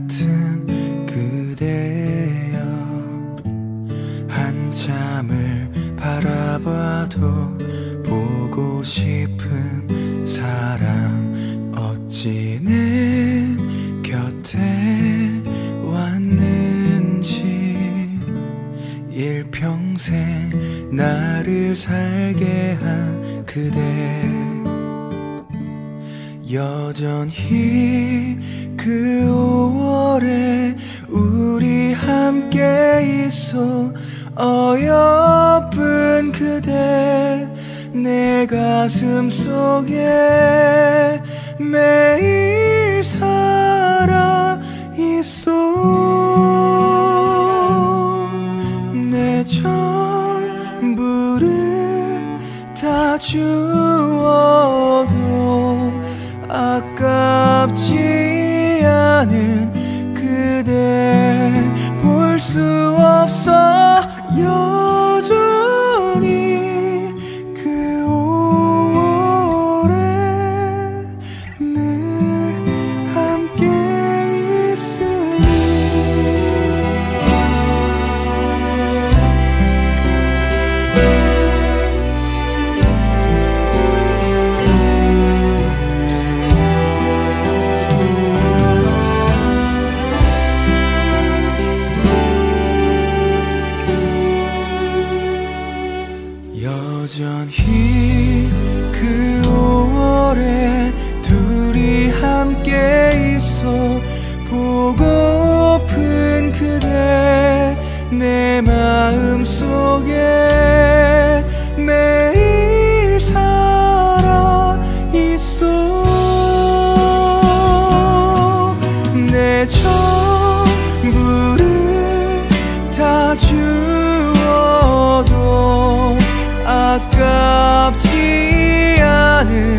같은 그대여, 한참을 바라봐도 보고 싶은 사람, 어찌 내 곁에 왔는지. 일평생 나를 살게 한 그대, 여전히 그 5월에 우리 함께 있어. 어여쁜 그대 내 가슴 속에 매일 살아 있어. 내 전부를 다 주어도 아깝지 않은 그대 볼 수 없어. 여전히 그 5월에 늘 함께 있으니. 여전히 그 5월에 둘이 함께 있어. 보고픈 그대 내 마음 속에 매일 살아 있어. 내 전부를 다 주어도 아깝지 않은